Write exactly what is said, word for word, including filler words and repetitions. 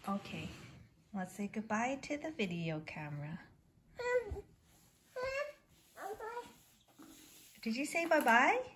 Okay, let's say goodbye to the video camera. Did you say bye-bye?